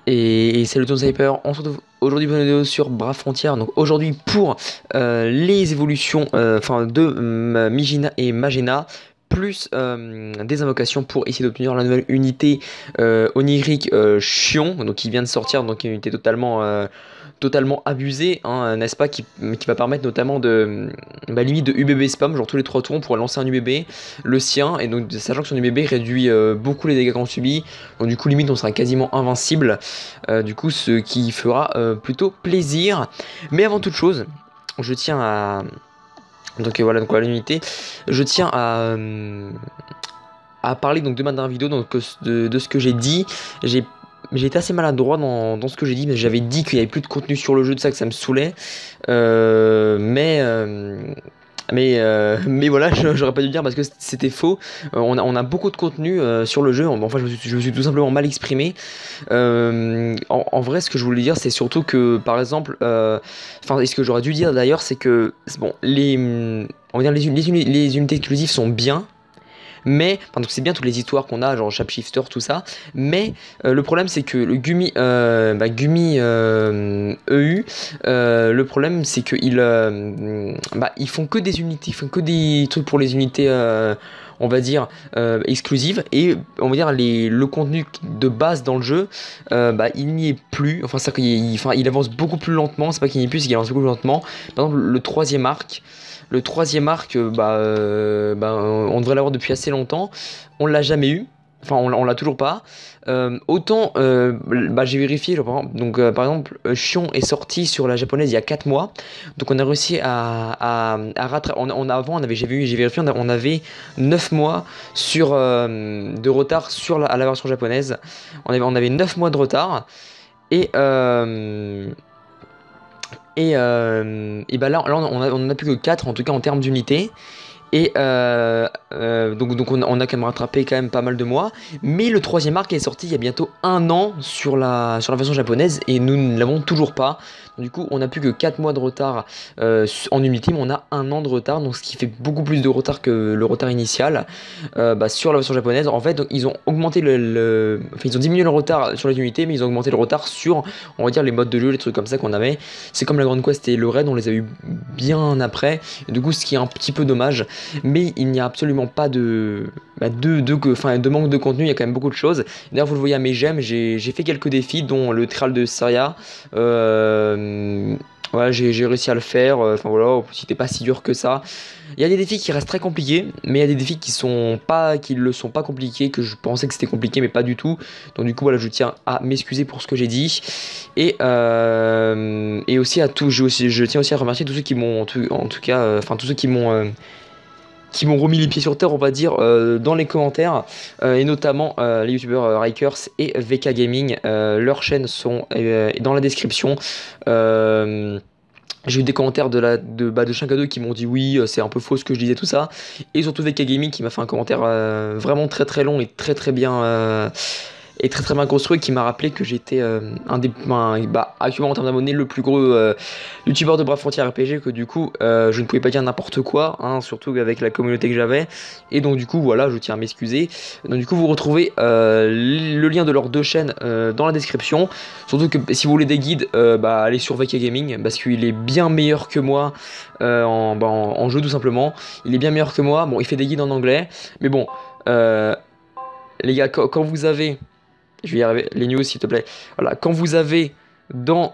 Et salut ton sniper, on se retrouve aujourd'hui pour une vidéo sur Brave Frontières. Donc aujourd'hui pour les évolutions de Mijina et Magena, plus des invocations pour essayer d'obtenir la nouvelle unité onirique Chion, donc qui vient de sortir, donc une unité totalement abusée, hein, n'est-ce pas, qui va permettre notamment de limite de UBB spam, genre tous les 3 tours on pourrait lancer un UBB, le sien, et donc sachant que son UBB réduit beaucoup les dégâts qu'on subit, donc du coup limite on sera quasiment invincible, du coup ce qui fera plutôt plaisir. Mais avant toute chose, je tiens à... Donc voilà l'unité, je tiens à parler donc de ma dernière vidéo, donc de ce que j'ai dit. J'ai été assez maladroit dans ce que j'ai dit, mais j'avais dit qu'il n'y avait plus de contenu sur le jeu, de ça que ça me saoulait. Mais voilà, j'aurais pas dû le dire parce que c'était faux. On a beaucoup de contenu sur le jeu. Enfin, je me suis tout simplement mal exprimé. En vrai, ce que je voulais dire, c'est surtout que, par exemple, et ce que j'aurais dû dire d'ailleurs, c'est que bon, on va dire les unités exclusives sont bien. Mais, enfin, donc c'est bien toutes les histoires qu'on a, genre Shapeshifter, tout ça. Mais le problème, c'est que le Gumi, EU, le problème, c'est qu'ils ils font que des unités, ils font que des trucs pour les unités, on va dire, exclusives. Et on va dire, le contenu de base dans le jeu, il n'y est plus. Enfin, c'est il avance beaucoup plus lentement. C'est pas qu'il n'y est plus, c'est qu'il avance beaucoup plus lentement. Par exemple, le troisième arc. Le troisième arc, on devrait l'avoir depuis assez longtemps. On l'a jamais eu. Enfin, on l'a toujours pas. J'ai vérifié. Par exemple, Shion est sorti sur la japonaise il y a 4 mois. Donc, on a réussi à rattraper. Avant, j'ai vérifié, on avait 9 mois de retard à la version japonaise. On avait 9 mois de retard. Et. Là, on en a plus que 4 en tout cas en termes d'unités. Et donc on a quand même rattrapé quand même pas mal de mois. Mais le troisième arc est sorti il y a bientôt 1 an sur la version japonaise et nous ne l'avons toujours pas. Donc, du coup on n'a plus que 4 mois de retard en unité, mais on a 1 an de retard, donc ce qui fait beaucoup plus de retard que le retard initial sur la version japonaise. En fait, donc, ils ont augmenté ils ont diminué le retard sur les unités, mais ils ont augmenté le retard sur, on va dire, les modes de jeu, les trucs comme ça qu'on avait. C'est comme la Grande Quest et le Raid, on les a eu bien après, et du coup ce qui est un petit peu dommage. Mais il n'y a absolument pas de manque de contenu, il y a quand même beaucoup de choses. D'ailleurs, vous le voyez à mes gemmes, j'ai fait quelques défis, dont le trial de Syria. Voilà, j'ai réussi à le faire. Enfin voilà, c'était pas si dur que ça. Il y a des défis qui restent très compliqués, mais il y a des défis qui le sont pas compliqués, que je pensais que c'était compliqué, mais pas du tout. Donc du coup voilà, je tiens à m'excuser pour ce que j'ai dit, et aussi je tiens aussi à remercier tous ceux qui m'ont, tous ceux qui m'ont remis les pieds sur terre, on va dire, dans les commentaires, et notamment les youtubeurs Rikers et VK Gaming. Leurs chaînes sont dans la description. J'ai eu des commentaires de chacun d'eux qui m'ont dit oui, c'est un peu faux ce que je disais, tout ça. Et surtout VK Gaming qui m'a fait un commentaire vraiment très très long et très très bien. Et très très bien construit, qui m'a rappelé que j'étais actuellement en termes d'abonnés le plus gros youtubeur de Brave Frontières RPG, que du coup je ne pouvais pas dire n'importe quoi, hein, surtout avec la communauté que j'avais. Et donc du coup voilà, je tiens à m'excuser. Donc du coup vous retrouvez le lien de leurs 2 chaînes dans la description. Surtout que si vous voulez des guides, allez sur VK Gaming, parce qu'il est bien meilleur que moi en jeu, tout simplement. Il est bien meilleur que moi. Bon, il fait des guides en anglais, mais bon, les gars, quand vous avez... Je vais y arriver, les news s'il te plaît. Voilà, quand vous avez quand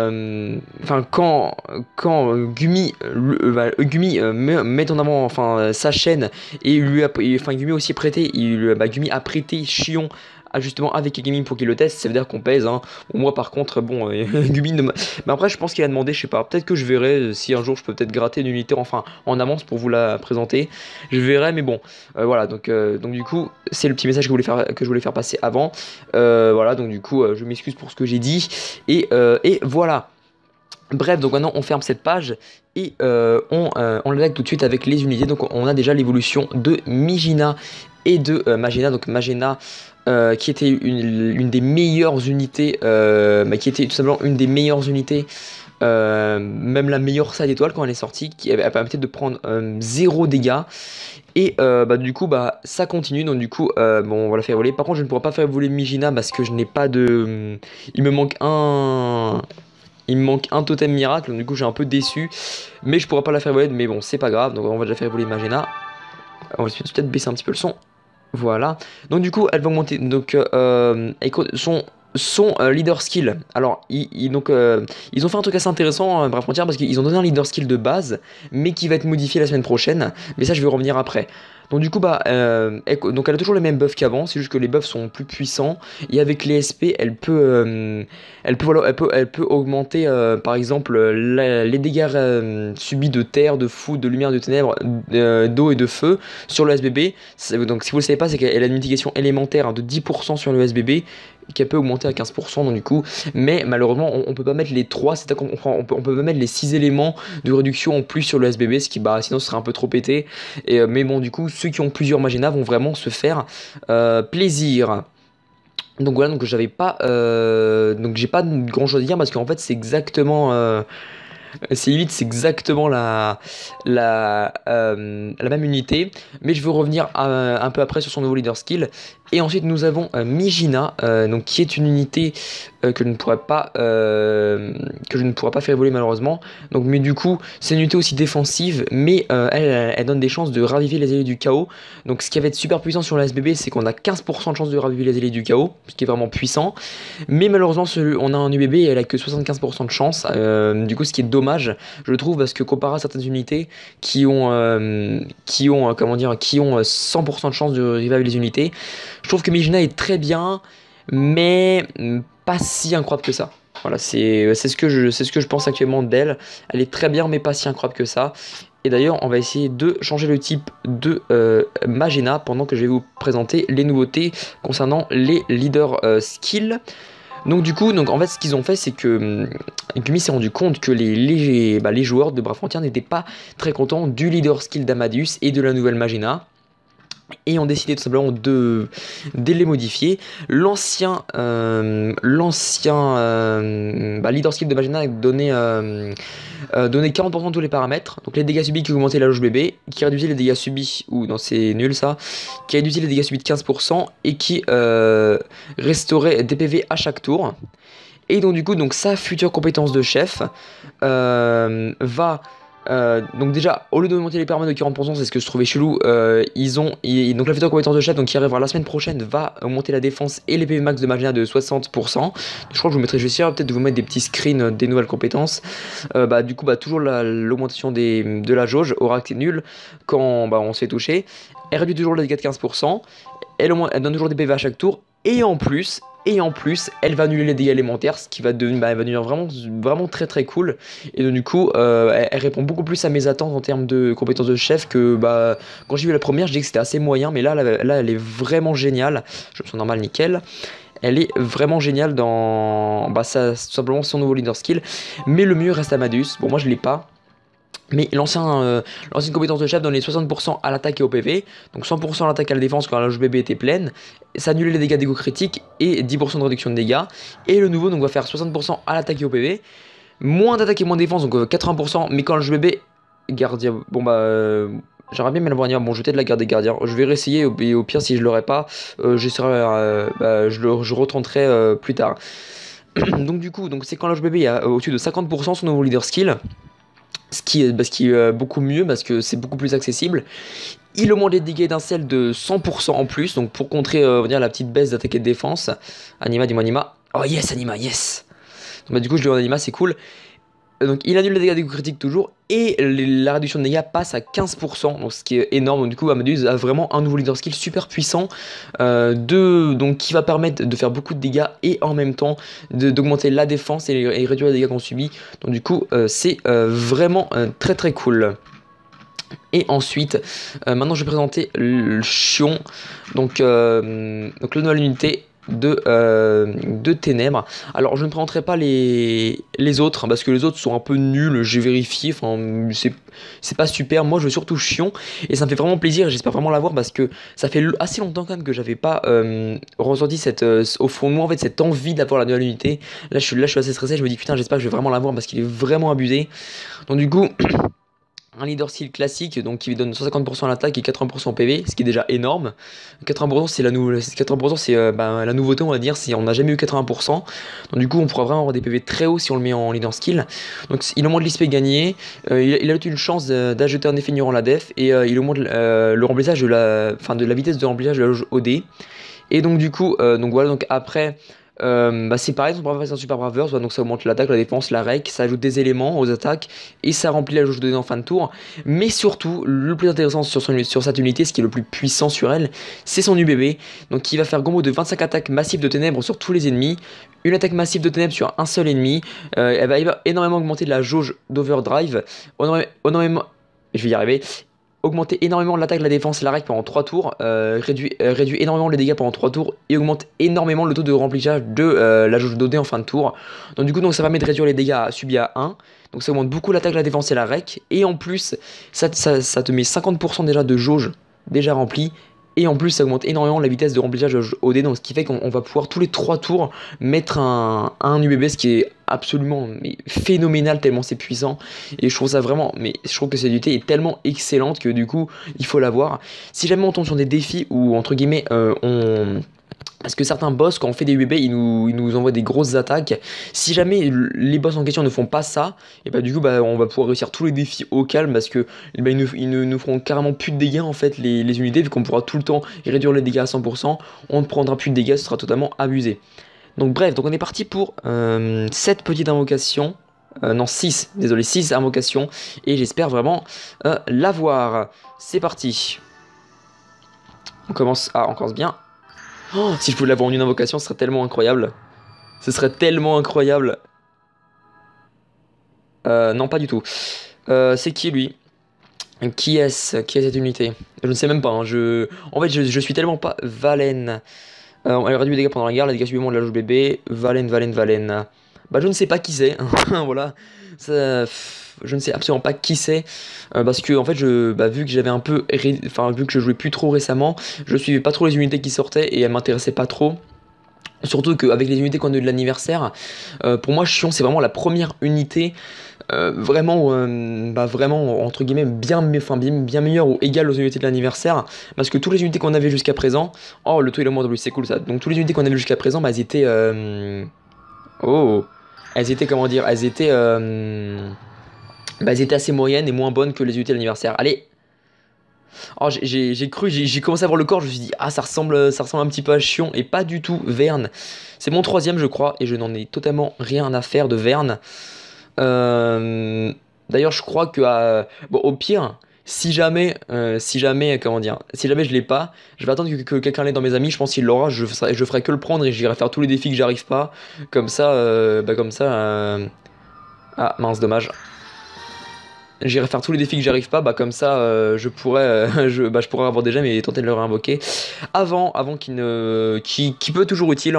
Gumi met en avant sa chaîne, et Gumi aussi prêté, Gumi a prêté Chion justement avec Gaming pour qu'il le teste, ça veut dire qu'on pèse, hein. Bon, moi par contre Gumi mais après je pense qu'il a demandé, je sais pas, peut-être que je verrai si un jour je peux peut-être gratter une unité en avance pour vous la présenter, je verrai, mais bon voilà, donc du coup c'est le petit message que je voulais faire passer avant. Voilà, donc du coup je m'excuse pour ce que j'ai dit, et voilà. Bref, donc maintenant on ferme cette page et on l'attaque tout de suite avec les unités. Donc on a déjà l'évolution de Mijina et de Magena. Donc Magena qui était une des meilleures unités, qui était tout simplement une des meilleures unités même la meilleure side étoile quand elle est sortie, qui elle permettait de prendre 0 dégâts. Et bah, du coup, bah, ça continue. Donc, du coup, bon, on va la faire voler. Par contre, je ne pourrai pas faire voler Mijina parce que je n'ai pas de. Il me manque un. Il me manque un totem miracle. Donc, du coup, j'ai un peu déçu. Mais je pourrai pas la faire voler. Mais bon, c'est pas grave. Donc, on va déjà faire voler Magena. On va peut-être baisser un petit peu le son. Voilà. Donc, du coup, elle va augmenter. Donc, son leader skill. Alors, ils ont fait un truc assez intéressant, Brave Frontier, parce qu'ils ont donné un leader skill de base, mais qui va être modifié la semaine prochaine. Mais ça, je vais revenir après. Donc, du coup, bah, donc elle a toujours les mêmes buffs qu'avant, c'est juste que les buffs sont plus puissants. Et avec les SP, elle peut augmenter, par exemple, les dégâts subis de terre, de foudre, de lumière, de ténèbres, d'eau et de feu sur le SBB. Donc, si vous le savez pas, c'est qu'elle a une mitigation élémentaire de 10% sur le SBB qui peut augmenter à 15% donc du coup, mais malheureusement on peut pas mettre les 3, on peut pas mettre les 6 éléments de réduction en plus sur le SBB, ce qui bah sinon ce serait un peu trop pété. Et, mais bon, du coup ceux qui ont plusieurs Magena vont vraiment se faire plaisir. Donc voilà, donc j'avais pas donc j'ai pas grand chose à dire parce qu'en fait c'est exactement c'est exactement la même unité, mais je veux revenir un peu après sur son nouveau leader skill. Et ensuite nous avons Mijina, donc qui est une unité que je ne pourrais pas faire évoluer malheureusement. Donc, mais du coup c'est une unité aussi défensive, mais elle donne des chances de raviver les alliés du chaos. Donc ce qui va être super puissant sur la SBB, c'est qu'on a 15% de chance de raviver les alliés du chaos, ce qui est vraiment puissant. Mais malheureusement on a un UBB et elle a que 75% de chance, du coup ce qui est dommage je trouve, parce que comparé à certaines unités qui ont 100% de chance de reviver les unités, je trouve que Mijina est très bien, mais pas si incroyable que ça. Voilà, c'est ce que je pense actuellement d'elle. Elle est très bien, mais pas si incroyable que ça. Et d'ailleurs, on va essayer de changer le type de Magena pendant que je vais vous présenter les nouveautés concernant les leaders skills. Donc du coup, en fait ce qu'ils ont fait c'est que Gumi s'est rendu compte que les joueurs de Brave Frontier n'étaient pas très contents du leader skill d'Amadeus et de la nouvelle Magena. Et ont décidé tout simplement de les modifier. L'ancien leader skill de Magena donnait 40% de tous les paramètres. Donc les dégâts subis qui augmentaient la jauge bébé, qui réduisait les dégâts subis, ou non c'est nul ça, qui réduisait les dégâts subis de 15% et qui restaurait des PV à chaque tour. Et donc du coup, sa future compétence de chef va... donc déjà, au lieu d'augmenter les paramètres de 40%, c'est ce que je trouvais chelou, donc la future compétence de chef, donc qui arrivera la semaine prochaine, va augmenter la défense et les PV max de Magena de 60%. Je crois que je vais essayer peut-être de vous mettre des petits screens des nouvelles compétences. Du coup, toujours l'augmentation de la jauge, Oracle est nul quand on se fait toucher. Elle réduit toujours les dégâts de 15%, elle donne toujours des PV à chaque tour, et en plus, elle va annuler les dégâts élémentaires, ce qui va devenir vraiment, vraiment très très cool. Et donc du coup, elle répond beaucoup plus à mes attentes en termes de compétences de chef que quand j'ai vu la première, je dis que c'était assez moyen, mais là, elle est vraiment géniale. Je me sens normal, nickel. Elle est vraiment géniale dans tout simplement son nouveau leader skill. Mais le mieux reste Amadeus. Bon, moi je l'ai pas. Mais l'ancienne compétence de chef donnait 60% à l'attaque et au PV, donc 100% à l'attaque et à la défense quand la jauge bébé était pleine, ça annulait les dégâts d'ego critiques et 10% de réduction de dégâts. Et le nouveau va faire 60% à l'attaque et au PV, moins d'attaque et moins de défense, donc 80%, mais quand la jauge bébé gardien, j'aimerais bien me l'avoir. Bon, je vais peut-être la garder gardien, je vais réessayer et au pire si je l'aurai pas, je retenterai plus tard. Donc du coup, c'est quand la jauge bébé est au-dessus de 50% son nouveau leader skill. Ce qui est beaucoup mieux parce que c'est beaucoup plus accessible. Il augmente les dégâts d'un sel de 100% en plus, donc pour contrer la petite baisse d'attaque et de défense. Anima, dis-moi Anima. Oh yes, Anima, yes. Donc, du coup, je l'ai en Anima, c'est cool. Donc il annule les dégâts des critiques toujours et la réduction de dégâts passe à 15%, donc ce qui est énorme. Donc, du coup, Amadeus a vraiment un nouveau leader skill super puissant donc qui va permettre de faire beaucoup de dégâts et en même temps d'augmenter la défense et réduire les dégâts qu'on subit. Donc du coup c'est vraiment très très cool. Et ensuite, maintenant je vais présenter le Chion, donc la nouvelle unité. de ténèbres. Alors je ne présenterai pas les autres, hein, parce que les autres sont un peu nuls, j'ai vérifié, enfin c'est pas super, moi je veux surtout Chion, et ça me fait vraiment plaisir, j'espère vraiment l'avoir, parce que ça fait assez longtemps quand même que j'avais pas ressenti au fond de moi en fait cette envie d'avoir la nouvelle unité. Là je suis assez stressé, je me dis putain j'espère que je vais vraiment l'avoir parce qu'il est vraiment abusé. Donc du coup... Un leader skill classique, donc qui lui donne 150% à l'attaque et 80% au PV, ce qui est déjà énorme. 80% c'est 80% c'est la nouveauté, on va dire, si on n'a jamais eu 80%. Donc du coup on pourra vraiment avoir des PV très hauts si on le met en leader skill. Donc il augmente l'XP gagné, il a une chance d'ajouter un effet ignorant la def, et il augmente le remplissage de la vitesse de remplissage de la jauge OD. Et donc du coup, donc voilà, donc après... c'est pareil, son braveur c'est un super braveur, donc ça augmente l'attaque, la défense, la rec, ça ajoute des éléments aux attaques et ça remplit la jauge de dés en fin de tour. Mais surtout, le plus intéressant sur cette unité, ce qui est le plus puissant sur elle, c'est son UBB, donc qui va faire combo de 25 attaques massives de ténèbres sur tous les ennemis, une attaque massive de ténèbres sur un seul ennemi, elle va énormément augmenter la jauge d'overdrive, énormément, je vais y arriver, augmenter énormément l'attaque, la défense et la règle pendant 3 tours, réduit énormément les dégâts pendant 3 tours et augmente énormément le taux de remplissage de la jauge d'OD en fin de tour. Donc du coup ça permet de réduire les dégâts subis à 1. Donc ça augmente beaucoup l'attaque, la défense et la rec. Et en plus ça te met 50% déjà de jauge déjà remplie. Et en plus ça augmente énormément la vitesse de remplissage de OD, donc ce qui fait qu'on va pouvoir tous les 3 tours mettre un UBB, ce qui est absolument phénoménal tellement c'est puissant. Et je trouve ça vraiment, je trouve que cette unité est tellement excellente que du coup il faut l'avoir. Si jamais on tombe sur des défis où entre guillemets parce que certains boss, quand on fait des UBB, ils nous envoient des grosses attaques. Si jamais les boss en question ne font pas ça, et bah du coup on va pouvoir réussir tous les défis au calme, parce que ils nous feront carrément plus de dégâts en fait les unités, vu qu'on pourra tout le temps réduire les dégâts à 100%, on ne prendra plus de dégâts, ce sera totalement abusé. Donc bref, donc on est parti pour 7 petites invocations. Non 6, désolé, 6 invocations, et j'espère vraiment l'avoir. C'est parti. On commence bien. Oh, si je pouvais l'avoir en une invocation, ce serait tellement incroyable. Ce serait tellement incroyable. Non, pas du tout. C'est qui lui? Qui est-ce? Qui est cette unité? Je ne sais même pas. Hein. En fait, je suis tellement pas Valen. Elle réduit les dégâts pendant la guerre, les dégâts subis de la jauge bébé. Valen. Bah, je ne sais pas qui c'est. Voilà. Je ne sais absolument pas qui c'est. Parce que, en fait, vu que j'avais un peu. Vu que je jouais plus trop récemment, je suivais pas trop les unités qui sortaient et elles m'intéressaient pas trop. Surtout qu'avec les unités qu'on a eu de l'anniversaire, pour moi, Chion, c'est vraiment la première unité. Vraiment entre guillemets bien meilleure ou égale aux unités de l'anniversaire, parce que toutes les unités qu'on avait jusqu'à présent, oh le taux il est moins de lui, c'est cool ça, donc toutes les unités qu'on avait jusqu'à présent, elles étaient comment dire, elles étaient assez moyennes et moins bonnes que les unités de l'anniversaire. Allez. Oh, j'ai commencé à voir le corps, je me suis dit ah ça ressemble un petit peu à Chion, et pas du tout. Verne, c'est mon 3ème je crois, et je n'en ai totalement rien à faire de Verne. D'ailleurs, je crois que au pire, si jamais je l'ai pas, je vais attendre que quelqu'un l'ait dans mes amis. Je pense qu'il l'aura. Je ferai que le prendre et j'irai faire tous les défis que j'arrive pas. Comme ça, ah mince, dommage. J'irai faire tous les défis que j'arrive pas. Comme ça, je pourrais, je pourrais avoir déjà, mais tenter de le réinvoquer avant qui peut toujours utile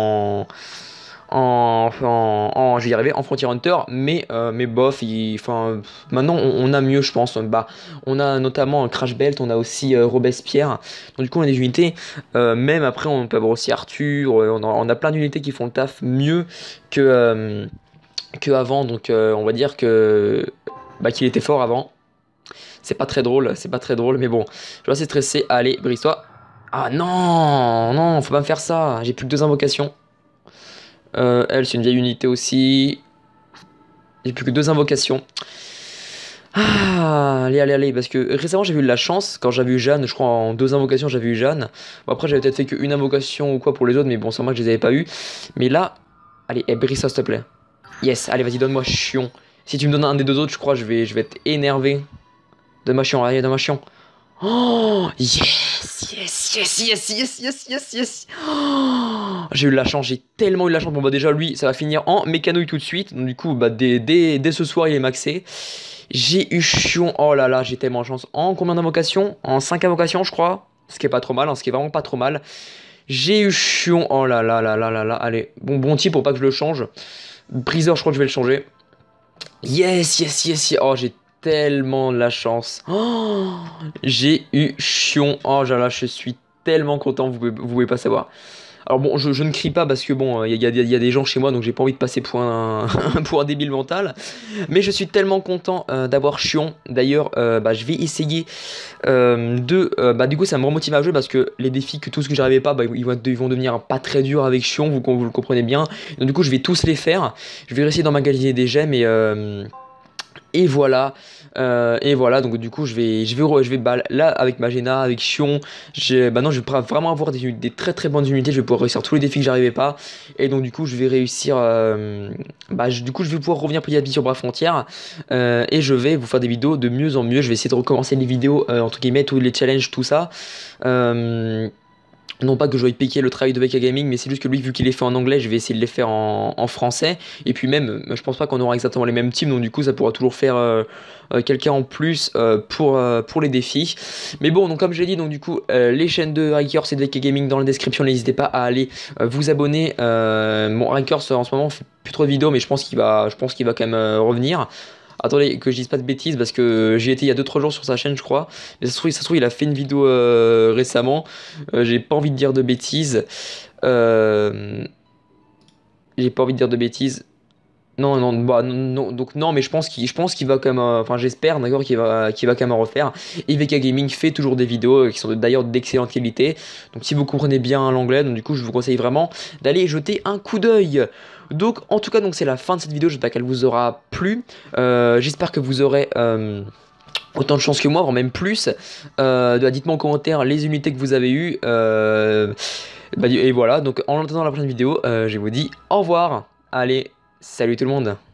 je vais y arriver, en Frontier Hunter, mais bof, maintenant on a mieux je pense. On a notamment Crash Belt, on a aussi Robespierre, donc du coup on a des unités, même après on peut avoir aussi Arthur, on a plein d'unités qui font le taf mieux que avant, donc on va dire que qu'il était fort avant. C'est pas très drôle, mais bon, je suis assez stressé. Allez, brise-toi. Ah non, faut pas me faire ça, j'ai plus que 2 invocations. Elle, c'est une vieille unité aussi. J'ai plus que 2 invocations. Ah, allez, parce que récemment j'ai eu de la chance. Quand j'avais eu Jeanne, je crois en 2 invocations j'avais eu Jeanne. Bon, après j'avais peut-être fait qu'une invocation ou quoi pour les autres, mais bon, c'est moi que je les avais pas eu. Mais là, allez, brise ça s'il te plaît. Yes, allez, vas-y, donne-moi Chion. Si tu me donnes un des 2 autres, je crois je vais être énervé. Donne-moi Chion, allez, donne-moi Chion. Oh, yes. Oh, j'ai eu de la chance, j'ai tellement eu de la chance. Bon déjà lui, ça va finir en mécanouille tout de suite. Donc du coup, dès ce soir, il est maxé. J'ai eu Chion, oh là là, j'ai tellement de chance. En combien d'invocations? En 5 invocations, je crois. Ce qui est pas trop mal, ce qui est vraiment pas trop mal. J'ai eu chion. Oh là là là là là là. Allez, bon type pour pas que je le change. Briseur, je crois que je vais le changer. Yes, yes, yes, yes. Oh, j'ai tellement de la chance. Oh, j'ai eu chion. Oh là là, je suis tellement content, vous pouvez pas savoir. Alors bon, je ne crie pas parce que bon, il y a des gens chez moi, donc j'ai pas envie de passer pour un, pour un débile mental. Mais je suis tellement content d'avoir chion. D'ailleurs, bah, je vais essayer bah, du coup, ça me remotive à jouer parce que les défis, que tout ce que j'arrivais pas, bah, ils vont devenir pas très durs avec chion, vous le comprenez bien. Donc du coup, je vais tous les faire. Je vais essayer d'emmagasiner des gemmes et voilà. Et voilà, donc du coup, bah, là, avec Magena, avec Xion, bah non, je vais vraiment avoir des très très bonnes unités. Je vais pouvoir réussir tous les défis que j'arrivais pas. Et donc, du coup, je vais réussir. Bah, du coup, je vais pouvoir revenir petit à petit sur Bras Frontière. Et je vais vous faire des vidéos de mieux en mieux. Je vais essayer de recommencer les vidéos, entre guillemets, tous les challenges, tout ça. Non pas que je vais piquer le travail de VK Gaming, mais c'est juste que lui, vu qu'il est fait en anglais, je vais essayer de les faire en français. Et puis même, je pense pas qu'on aura exactement les mêmes teams, donc du coup, ça pourra toujours faire quelqu'un en plus pour les défis. Mais bon, donc comme j'ai dit, donc du coup, les chaînes de Rikers et de VK Gaming dans la description, n'hésitez pas à aller vous abonner. Bon, Rikers en ce moment fait plus trop de vidéos, mais je pense qu'il va quand même revenir. Attendez, que je dise pas de bêtises parce que j'ai été il y a 2-3 jours sur sa chaîne, je crois. Mais ça se trouve, il a fait une vidéo récemment. J'ai pas envie de dire de bêtises. Euh, j'ai pas envie de dire de bêtises. Non, non, bah, non, donc non, mais je pense qu'il va quand même, enfin j'espère d'accord qu'il va quand même en refaire. Et VK Gaming fait toujours des vidéos qui sont d'ailleurs d'excellente qualité. Donc si vous comprenez bien l'anglais, donc du coup je vous conseille vraiment d'aller jeter un coup d'œil. Donc en tout cas donc c'est la fin de cette vidéo, j'espère qu'elle vous aura plu. J'espère que vous aurez autant de chance que moi, voire même plus. Dites-moi en commentaire les unités que vous avez eues. Et voilà, donc en attendant la prochaine vidéo, je vous dis au revoir. Allez, salut tout le monde.